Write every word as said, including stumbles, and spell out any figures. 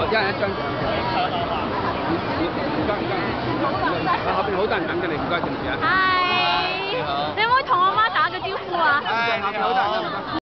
一人一張相。唔該唔該，後邊好多人等緊你，唔該，對唔住啊。 係。你可唔可以同我媽打個招呼啊？ 係，後邊好多人等。